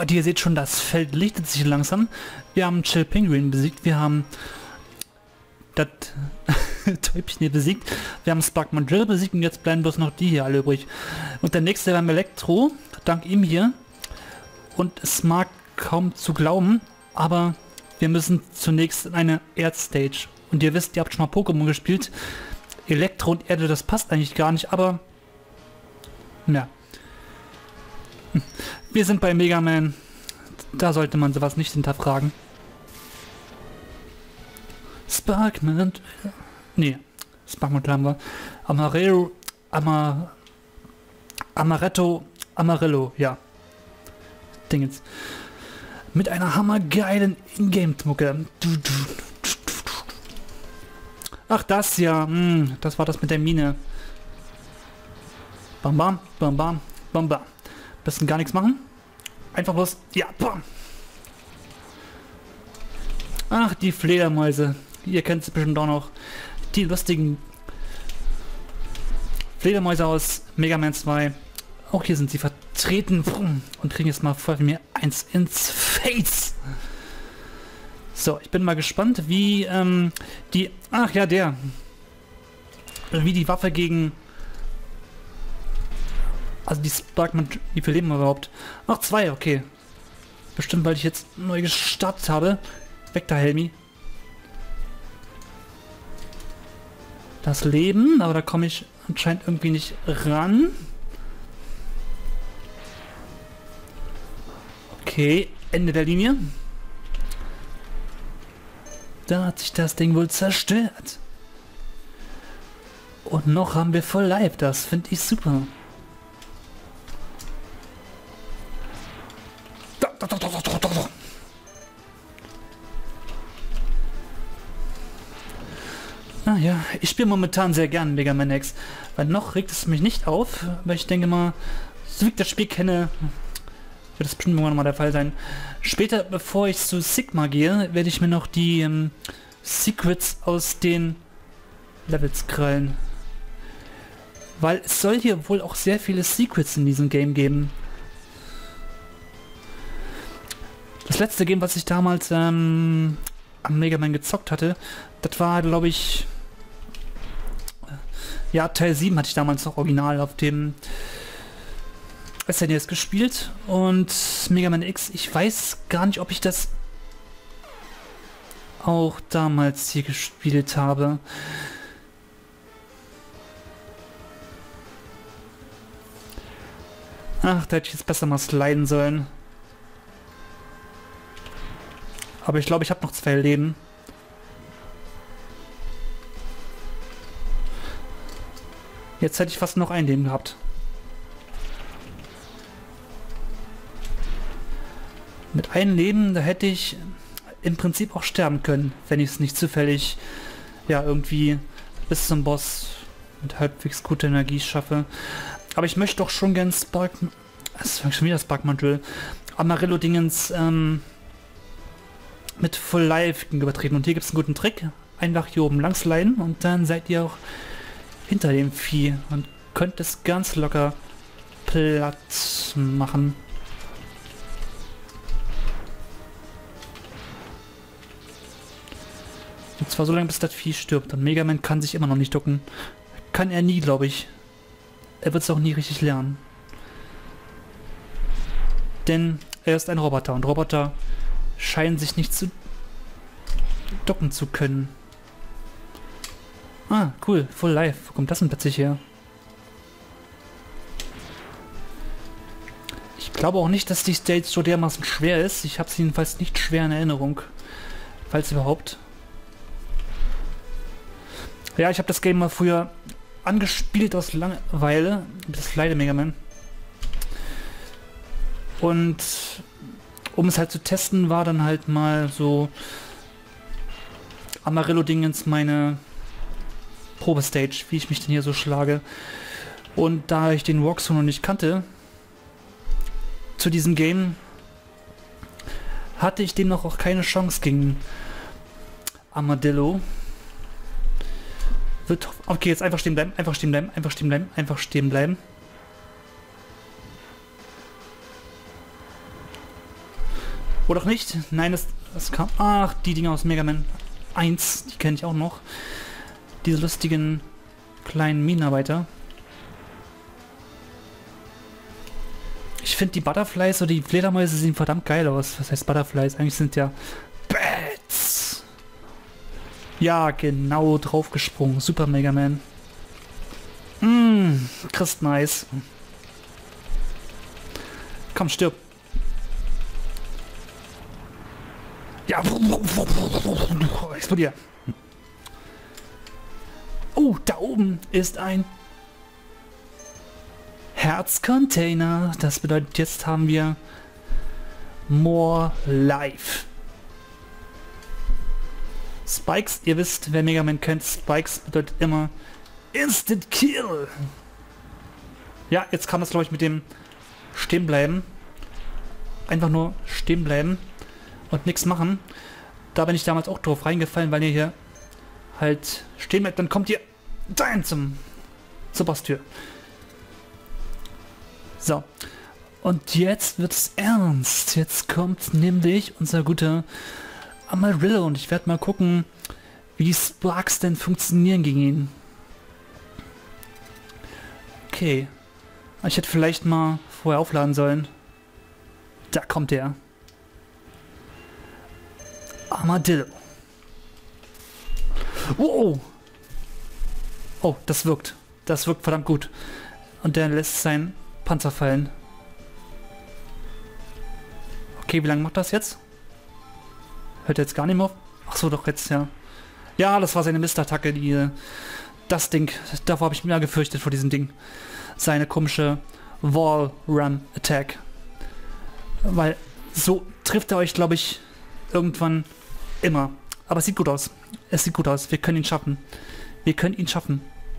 Leute, ihr seht schon, das Feld lichtet sich langsam. Wir haben Chill Penguin besiegt, wir haben das Täubchen hier besiegt, wir haben Sparkman Drill besiegt und jetzt bleiben bloß noch die hier alle übrig. Und der nächste beim Elektro, dank ihm hier. Und es mag kaum zu glauben, aber wir müssen zunächst in eine Erdstage. Und ihr wisst, ihr habt schon mal Pokémon gespielt. Elektro und Erde, das passt eigentlich gar nicht, aber ja. Wir sind bei Mega Man. Da sollte man sowas nicht hinterfragen. Sparkman. Nee, Sparkman haben wir. Amarillo. Amaretto. Amarillo, ja. Dingens. Mit einer hammergeilen Ingame-Mucke. Ach, das ja. Das war das mit der Mine. Bam, bam, bam, bam, bam, bam. Besten gar nichts machen. Einfach bloß... Ja, bam. Ach, die Fledermäuse. Ihr kennt es bestimmt auch noch. Die lustigen Fledermäuse aus Mega Man 2. Auch hier sind sie vertreten. Und kriegen jetzt mal voll von mir eins ins Face. So, ich bin mal gespannt, wie die... Ach ja, der. Wie die Waffe gegen... Also die Sparkman... Wie viel leben wir überhaupt? Ach, 2, okay. Bestimmt, weil ich jetzt neu gestartet habe. Weg da, Helmi. Das Leben, aber da komme ich anscheinend irgendwie nicht ran. Okay, Ende der Linie. Da hat sich das Ding wohl zerstört. Und noch haben wir voll live, das finde ich super. Ah ja, ich spiele momentan sehr gern Mega Man X, weil noch regt es mich nicht auf, weil ich denke mal, so wie ich das Spiel kenne, wird das bestimmt irgendwann mal der Fall sein. Später, bevor ich zu Sigma gehe, werde ich mir noch die Secrets aus den Levels krallen. Weil es soll hier wohl auch sehr viele Secrets in diesem Game geben. Das letzte Game, was ich damals am Mega Man gezockt hatte, das war, glaube ich... Ja, Teil 7 hatte ich damals noch original auf dem SNES gespielt. Und Mega Man X, ich weiß gar nicht, ob ich das auch damals hier gespielt habe. Ach, da hätte ich jetzt besser mal sliden sollen. Aber ich glaube, ich habe noch 2 Leben. Jetzt hätte ich fast noch ein Leben gehabt. Mit einem Leben, da hätte ich im Prinzip auch sterben können, wenn ich es nicht zufällig, ja, irgendwie bis zum Boss mit halbwegs guter Energie schaffe. Aber ich möchte doch schon gern Sparkman... Das ist schon wieder Sparkman Drill. Amarillo-Dingens, mit Full Life übertreten. Und hier gibt es einen guten Trick. Einfach hier oben lang sliden und dann seid ihr auch hinter dem Vieh und könnt es ganz locker platt machen. Und zwar so lange, bis das Vieh stirbt. Und Mega Man kann sich immer noch nicht ducken. Kann er nie, glaube ich. Er wird es auch nie richtig lernen. Denn er ist ein Roboter und Roboter scheinen sich nicht zu ducken zu können. Ah, cool, Full Life. Wo kommt das denn plötzlich her? Ich glaube auch nicht, dass die Stage so dermaßen schwer ist. Ich habe sie jedenfalls nicht schwer in Erinnerung. Falls überhaupt. Ja, ich habe das Game mal früher angespielt aus Langeweile. Das leider Mega Man. Und um es halt zu testen, war dann halt mal so Amarillo-Dingens meine Probestage, wie ich mich denn hier so schlage. Und da ich den Walkthrough noch nicht kannte, zu diesem Game, hatte ich dem noch auch keine Chance gegen Armadillo. Okay, jetzt einfach stehen bleiben, einfach stehen bleiben, einfach stehen bleiben, einfach stehen bleiben. Oder auch nicht? Nein, es kam... Ach, die Dinger aus Mega Man 1, die kenne ich auch noch. Diese lustigen kleinen Minenarbeiter. Ich finde die Butterflies oder die Fledermäuse sehen verdammt geil aus. Was heißt Butterflies? Eigentlich sind ja Bats. Ja, genau, draufgesprungen. Super Mega Man. Christ nice. Komm, stirb. Ja, explodier. Oh, da oben ist ein Herzcontainer. Das bedeutet, jetzt haben wir more life. Spikes, ihr wisst, wer Mega Man kennt, Spikes bedeutet immer Instant Kill. Ja, jetzt kann das, glaube ich, mit dem stehen bleiben. Einfach nur stehen bleiben und nichts machen. Da bin ich damals auch drauf reingefallen, weil ihr hier halt stehen bleibt, dann kommt ihr dahin zur Bostür. So. Und jetzt wird's ernst. Jetzt kommt nämlich unser guter Amarillo und ich werde mal gucken, wie Sparks denn funktionieren gegen ihn. Okay. Ich hätte vielleicht mal vorher aufladen sollen. Da kommt er. Armadillo. Wow. Oh, das wirkt. Das wirkt verdammt gut. Und der lässt seinen Panzer fallen. Okay, wie lange macht das jetzt? Hört er jetzt gar nicht mehr auf? Ach so, doch jetzt, ja. Ja, das war seine Mistattacke, die... Das Ding. Davor habe ich mir gefürchtet, vor diesem Ding. Seine komische Wall-Run-Attack. Weil so trifft er euch, glaube ich, irgendwann immer. Aber es sieht gut aus. Es sieht gut aus. Wir können ihn schaffen. Wir können ihn schaffen.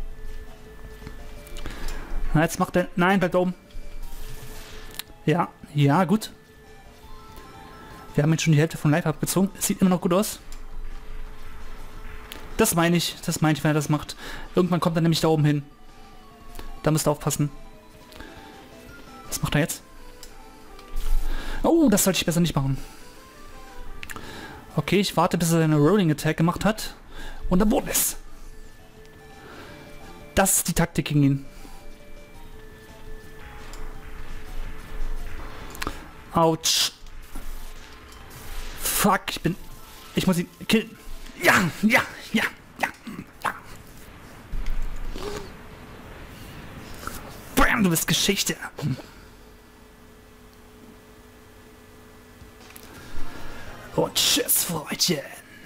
Na, jetzt macht er... Nein, bleibt da oben. Ja, ja, gut. Wir haben jetzt schon die Hälfte von Life abgezogen. Es sieht immer noch gut aus. Das meine ich, wenn er das macht. Irgendwann kommt er nämlich da oben hin. Da müsst ihr aufpassen. Was macht er jetzt? Oh, das sollte ich besser nicht machen. Okay, ich warte, bis er seine Rolling Attack gemacht hat. Und dann wurde es. Das ist die Taktik gegen ihn. Autsch. Fuck, ich muss ihn killen. Ja, ja, ja, ja, ja. Bam, du bist Geschichte. Und tschüss, Freundchen.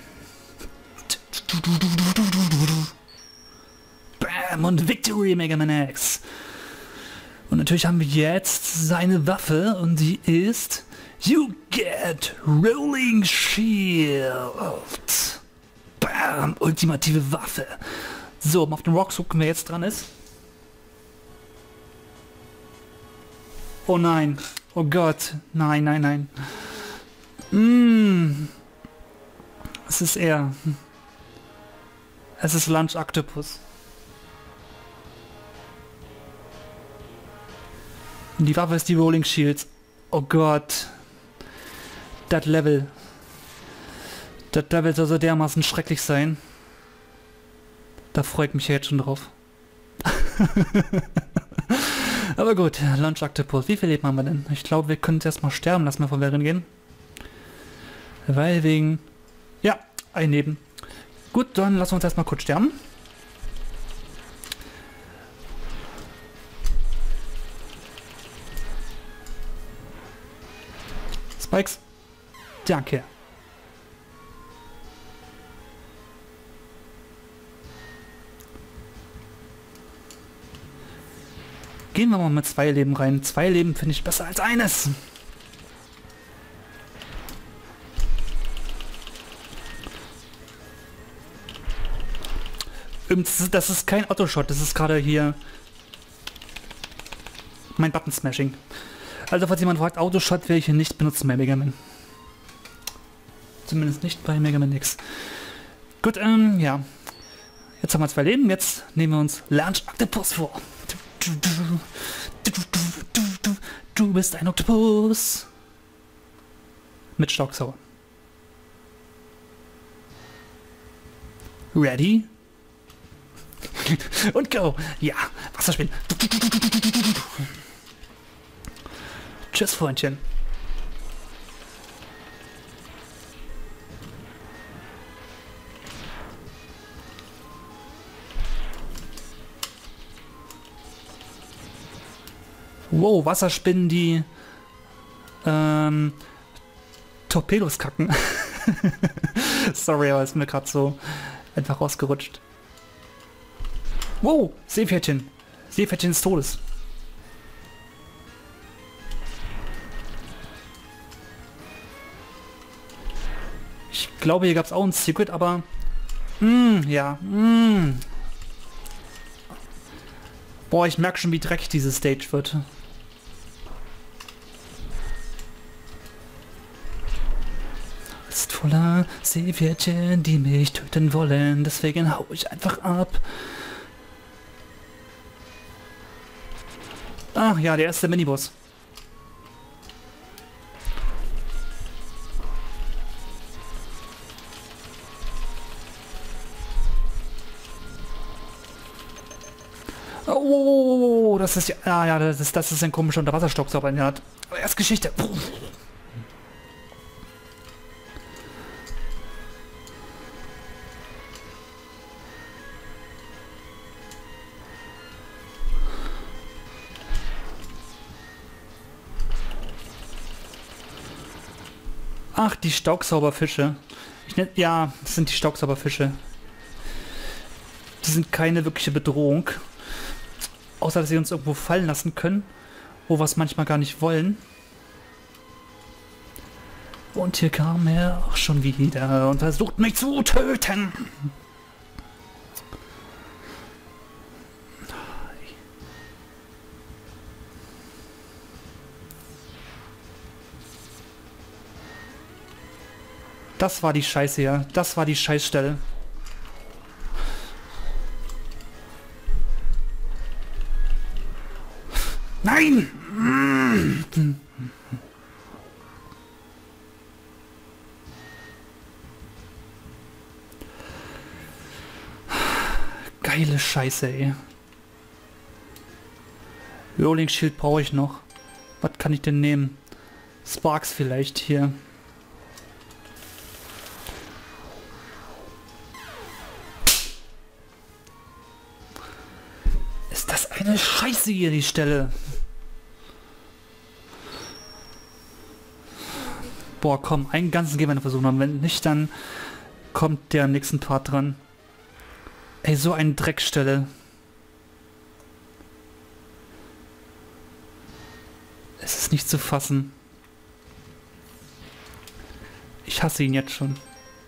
Bam, und Victory, Mega Man X. Und natürlich haben wir jetzt seine Waffe und die ist You get Rolling Shield. Bam, ultimative Waffe. So, um auf den Rock gucken, wer jetzt dran ist. Oh nein. Oh Gott. Nein, nein, nein. Es ist er. Es ist Lunch Octopus. Und die Waffe ist die Rolling Shield. Oh Gott. Das Level. Das Level soll so dermaßen schrecklich sein. Da freue ich mich ja jetzt schon drauf. Aber gut, Lunch Octopus. Wie viel Leben haben wir denn? Ich glaube, wir können es erstmal sterben lassen, bevor wir gehen. Weil wegen... Ja, ein Leben. Gut, dann lassen wir uns erstmal kurz sterben. Spikes. Danke. Gehen wir mal mit 2 Leben rein. 2 Leben finde ich besser als eines. Das ist kein Auto-Shot, das ist gerade hier mein Button-Smashing. Also falls jemand fragt, Auto-Shot werde ich hier nicht benutzen bei Mega Man. Zumindest nicht bei Mega Man X. Gut, ja. Jetzt haben wir 2 Leben, jetzt nehmen wir uns Lunch Octopus vor. Du bist ein Oktopus. mit Staubsauger. Ready? Und go! Ja, Wasserspielen. Tschüss, Freundchen. Wow, Wasserspinnen, die Torpedos kacken. Sorry, aber ist mir gerade so einfach rausgerutscht. Wow, Seepferdchen. Seepferdchen des Todes. Ich glaube, hier gab es auch ein Secret, aber... ja. Boah, ich merke schon, wie dreckig diese Stage wird. Ist voller Seepferdchen, die mich töten wollen. Deswegen hau ich einfach ab. Ach ja, der erste Miniboss. Oh, das ist ja... Ah ja, das ist ein komischer Unterwasserstaubsauger. Ja, erst Geschichte. Ach, die Staubsauberfische. Ja, das sind die Staubsauberfische. Die sind keine wirkliche Bedrohung. Außer, dass sie uns irgendwo fallen lassen können, wo wir es manchmal gar nicht wollen. Und hier kam er auch schon wieder und versucht mich zu töten. Das war die Scheiße hier. Das war die Scheißstelle. Nein! Geile Scheiße, ey. Rolling Shield brauche ich noch. Was kann ich denn nehmen? Sparks vielleicht hier. Ist das eine Scheiße hier, die Stelle? Boah, komm, einen ganzen gehen wir noch versuchen. Wenn nicht, dann kommt der am nächsten Part dran. Ey, so eine Dreckstelle. Es ist nicht zu fassen. Ich hasse ihn jetzt schon.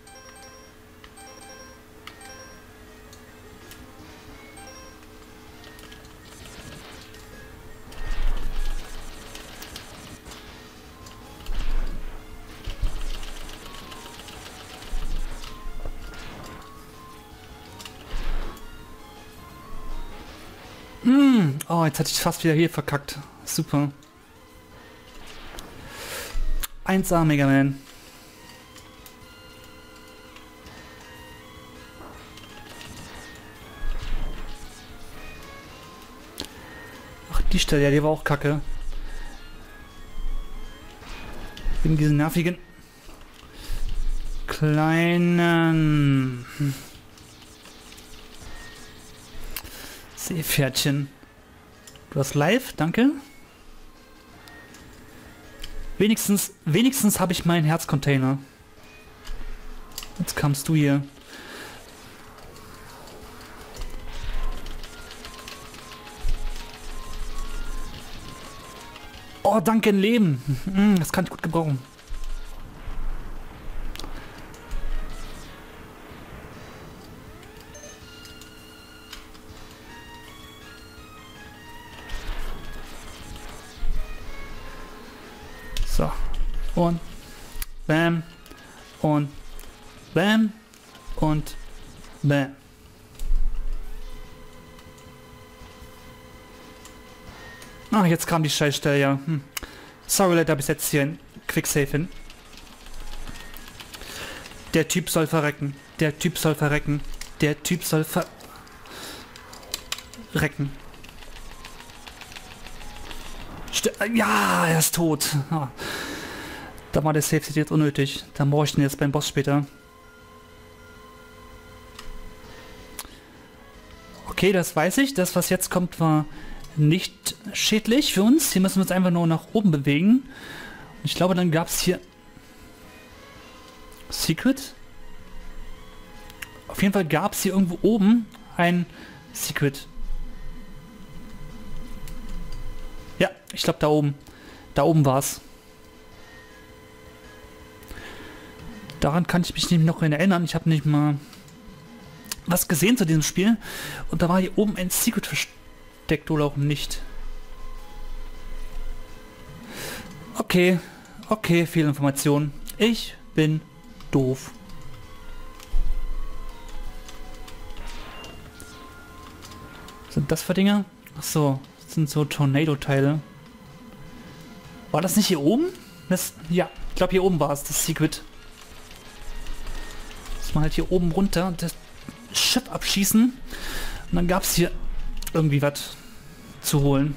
Oh, jetzt hatte ich fast wieder hier verkackt. Super. 1A Mega Man. Ach, die Stelle, ja, die war auch kacke. Wegen diesen nervigen kleinen Seepferdchen. Du hast live, danke. Wenigstens habe ich meinen Herzcontainer. Jetzt kamst du hier. Oh, danke, ein Leben. Das kann ich gut gebrauchen. So. Und bam. Und bam. Und bam. Ah, jetzt kam die Scheißstelle, ja. Sorry Leute, bis jetzt hier ein Quicksave hin. Der Typ soll verrecken. Der Typ soll verrecken. Der Typ soll verrecken. Ja, er ist tot. Ah. Da war der Safe State jetzt unnötig. Dann brauche ich den jetzt beim Boss später. Okay, das weiß ich. Das, was jetzt kommt, war nicht schädlich für uns. Hier müssen wir uns einfach nur nach oben bewegen. Und ich glaube, dann gab es hier... Secret? Auf jeden Fall gab es hier irgendwo oben ein Secret. Ja, ich glaube da oben. Da oben war es. Daran kann ich mich nämlich noch erinnern. Ich habe nicht mal was gesehen zu diesem Spiel. Und da war hier oben ein Secret versteckt oder auch nicht. Okay. Okay, viel Information. Ich bin doof. Was sind das für Dinge? Ach so, das sind so Tornado-Teile. War das nicht hier oben? Das, ja, ich glaube hier oben war es, das Secret. Muss man halt hier oben runter das Schiff abschießen. Und dann gab es hier irgendwie was zu holen.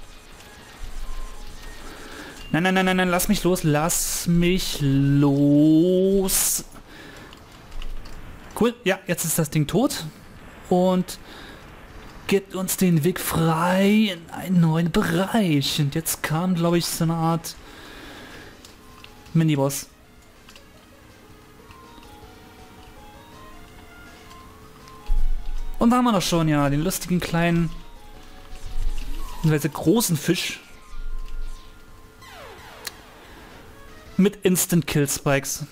Nein, nein, nein, nein, nein, lass mich los, lass mich los. Cool, ja, jetzt ist das Ding tot. Und gibt uns den Weg frei in einen neuen Bereich. Und jetzt kam, glaube ich, so eine Art Miniboss. Und da haben wir noch schon, ja, den lustigen kleinen, beziehungsweise großen Fisch. Mit Instant Kill Spikes.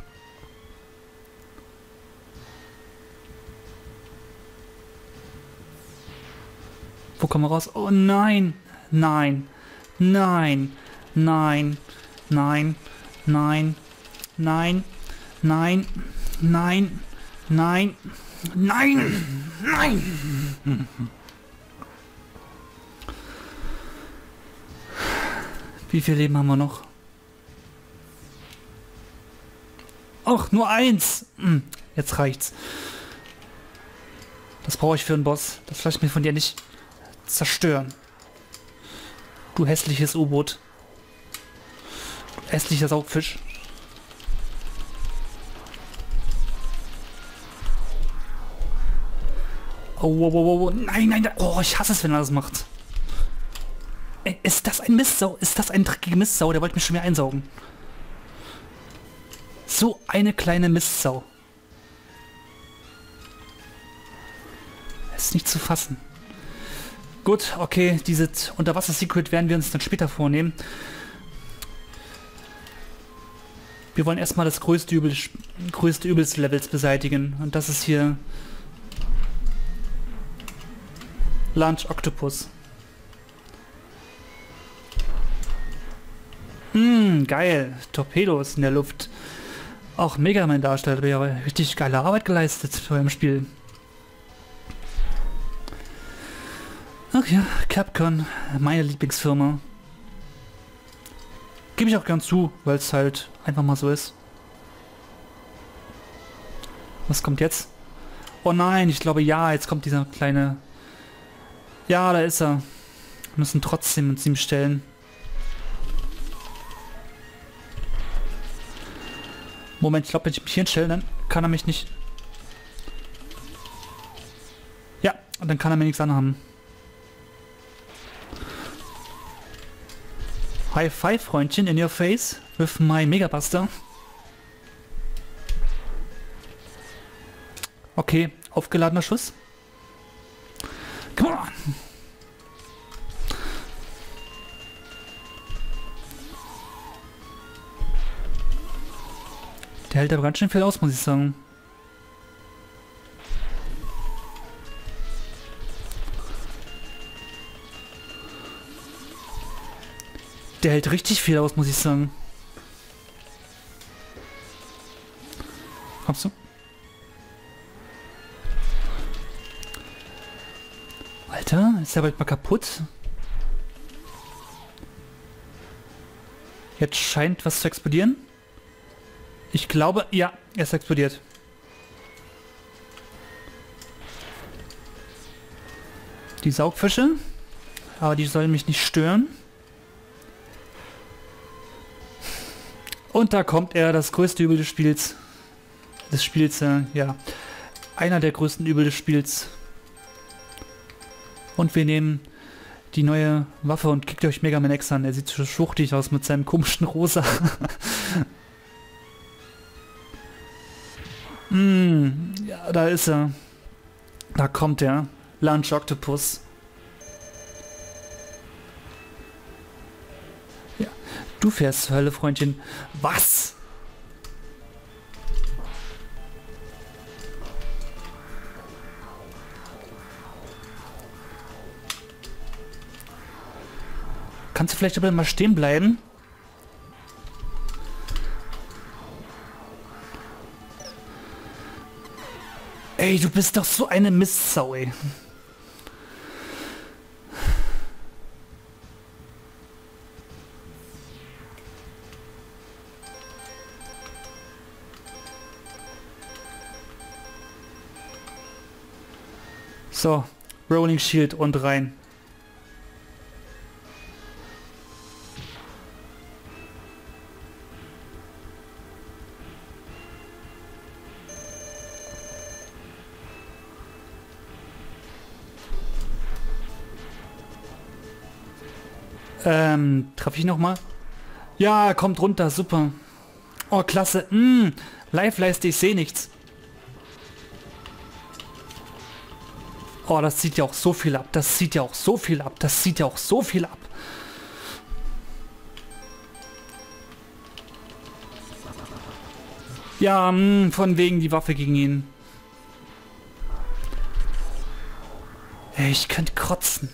Wo kommen wir raus? Oh nein! Nein! Nein! Nein! Nein! Nein! Nein! Nein! Nein! Nein! Nein! Nein! Wie viel Leben haben wir noch? Och, nur eins! Jetzt reicht's. Das brauche ich für einen Boss. Das lasse ich mir von dir nicht zerstören. Du hässliches U-Boot. Du hässlicher Saugfisch. Oh, oh, oh, oh, nein, nein, oh, ich hasse es, wenn er das macht. Ey, ist das ein Mistsau? Ist das ein dreckige Mistsau? Der wollte mich schon wieder einsaugen. So eine kleine Mistsau. Ist nicht zu fassen. Gut, okay, dieses Unterwasser-Secret werden wir uns dann später vornehmen. Wir wollen erstmal das größte Übel des Levels beseitigen. Und das ist hier Lunch Octopus. Geil. Torpedos in der Luft. Auch Mega Man Darsteller wäre richtig geile Arbeit geleistet für ein Spiel. Ach ja, Capcom, meine Lieblingsfirma. Gebe ich auch gern zu, weil es halt einfach mal so ist. Was kommt jetzt? Oh nein, ich glaube ja, jetzt kommt dieser kleine... Ja, da ist er. Wir müssen trotzdem uns ihm stellen. Moment, ich glaube, wenn ich mich hier hinstelle, dann kann er mich nicht... Ja, dann kann er mir nichts anhaben. High Five, Freundchen, in your face with my Megabuster. Okay, aufgeladener Schuss. Come on! Der hält aber ganz schön viel aus, muss ich sagen. Der hält richtig viel aus, muss ich sagen. Kommst du? Alter, ist der bald mal kaputt? Jetzt scheint was zu explodieren. Ich glaube, ja, er ist explodiert. Die Saugfische. Aber die sollen mich nicht stören. Und da kommt er, das größte Übel des Spiels. Ja. Einer der größten Übel des Spiels. Und wir nehmen die neue Waffe und kickt euch Mega Man X an. Er sieht so schwuchtig aus mit seinem komischen Rosa. Ja, da ist er. Da kommt er. Lunch Octopus. Ja, du fährst zur Hölle, Freundchen. Was? Kannst du vielleicht aber mal stehen bleiben? Ey, du bist doch so eine Mistsau, ey. So, Rolling Shield und rein. Treffe ich nochmal? Ja, kommt runter, super. Oh, klasse. Live-Leiste, ich sehe nichts. Oh, das zieht ja auch so viel ab. Das zieht ja auch so viel ab. Das zieht ja auch so viel ab. Ja, von wegen die Waffe gegen ihn. Ey, ich könnte kotzen.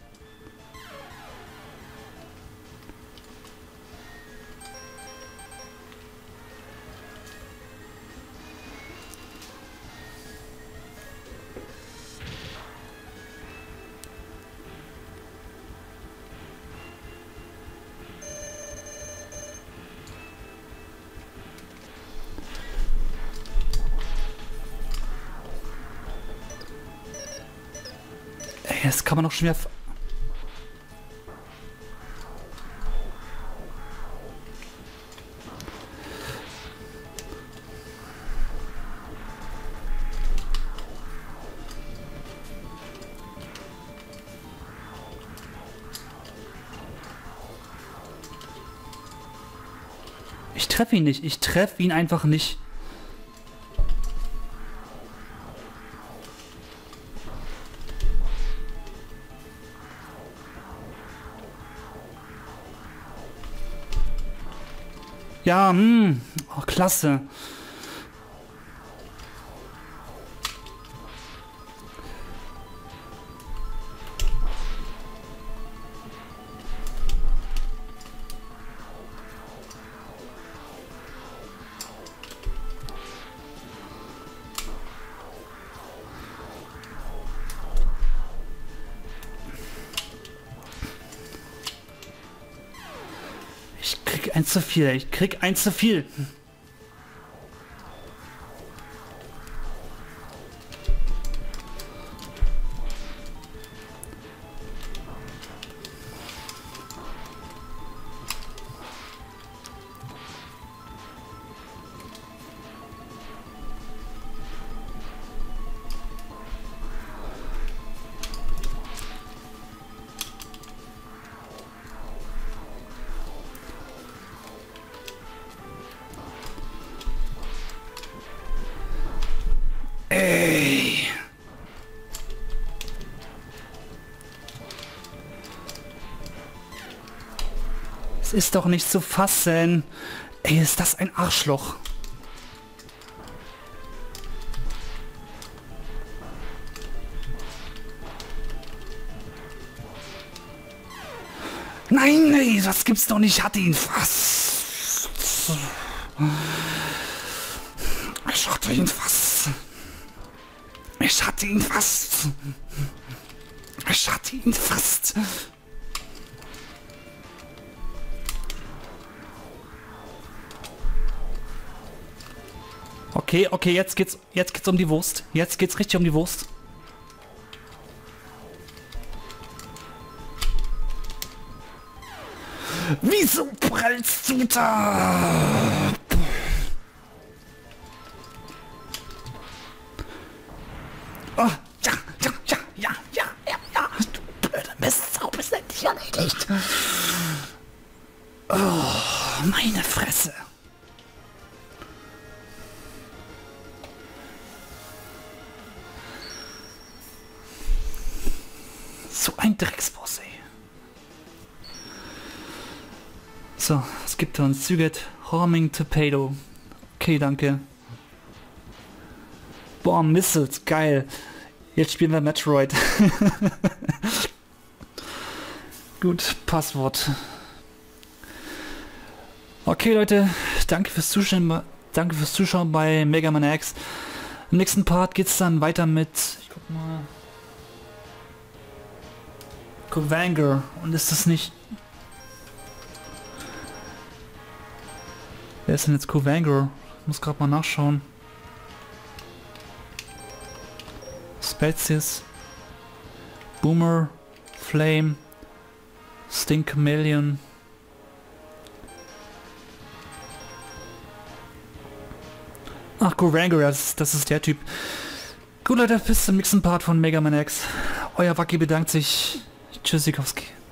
Das kann man doch schon wieder... Ich treffe ihn nicht. Ich treffe ihn einfach nicht. Ja, oh, klasse. Ich krieg eins zu viel. Ich krieg eins zu viel. Ey. Es ist doch nicht zu fassen. Ey, ist das ein Arschloch. Nein, nee, das gibt's doch nicht. Ich hatte ihn fast. Ich hatte ihn fast. Ich hatte ihn fast. Ich hatte ihn fast. Oh, Okay, okay, jetzt geht's um die Wurst. Jetzt geht's richtig um die Wurst. Wieso prallst du da? Oh, ja, ja, ja, ja, ja, ja, ja. Du blöde Mistsau, bist endlich erledigt. Oh, meine Fresse. So ein Drecksboss, ey. So, was gibt er uns? Züget, Homing Torpedo. Okay, danke. Boah, Missiles, geil. Jetzt spielen wir Metroid. Gut, Passwort. Okay, Leute, danke fürs Zuschauen bei Mega Man X. Im nächsten Part geht's dann weiter mit, ich guck mal, Kuwanger. Und ist das nicht... Wer ist denn jetzt Kuwanger? Ich muss gerade mal nachschauen. Spezies, Boomer, Flame, Stink Chameleon. Ach, Kuwanger, das ist der Typ. Gut, Leute, bis zum nächsten Part von Mega Man X. Euer Waki bedankt sich. Tschüssikowski.